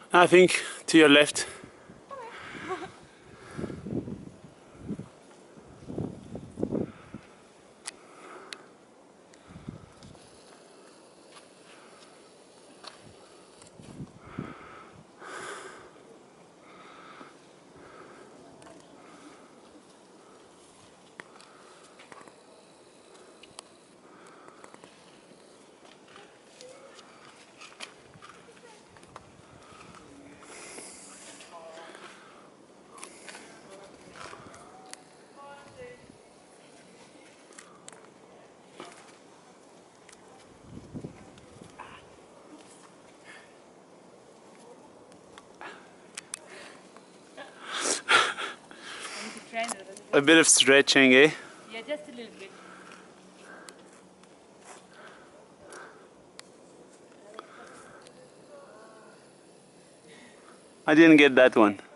I think to your left. A bit of stretching, eh? Yeah, just a little bit. I didn't get that one.